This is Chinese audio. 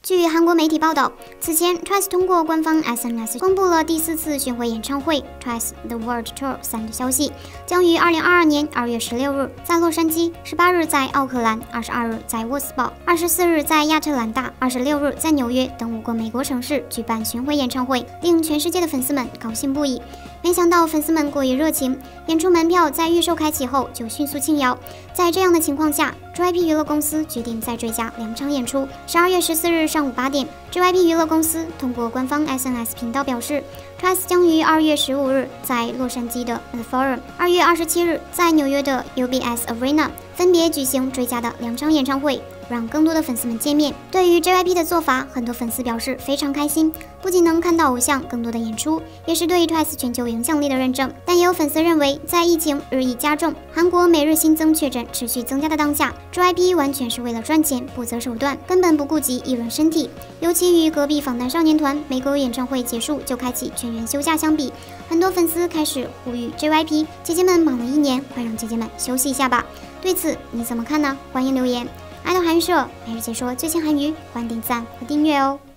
据韩国媒体报道，此前 TWICE 通过官方 SNS 公布了第4次巡回演唱会 TWICE The World Tour 3的消息，将于2022年2月16日在洛杉矶，18日在奥克兰，22日在沃斯堡，24日在亚特兰大，26日在纽约等5个美国城市举办巡回演唱会，令全世界的粉丝们高兴不已。没想到粉丝们过于热情，演出门票在预售开启后就迅速倾销。在这样的情况下，JYP 娱乐公司决定再追加2场演出。12月14日上午8点，JYP 娱乐公司通过官方 SNS 频道表示，TWICE 将于2月15日在洛杉矶的 The Forum，2月27日在纽约的 UBS Arena 分别举行追加的2场演唱会，让更多的粉丝们见面。对于 JYP 的做法，很多粉丝表示非常开心，不仅能看到偶像更多的演出，也是对 TWICE 全球影响力的认证。但也有粉丝认为，在疫情日益加重，韩国每日新增确诊持续增加的当下，JYP 完全是为了赚钱不择手段，根本不顾及艺人身体。尤其与隔壁防弹少年团每个演唱会结束就开启全员休假相比，很多粉丝开始呼吁 JYP 姐姐们忙了1年，快让姐姐们休息一下吧。对此你怎么看呢？欢迎留言。爱豆韩语社每日解说最新韩语，欢迎点赞和订阅哦。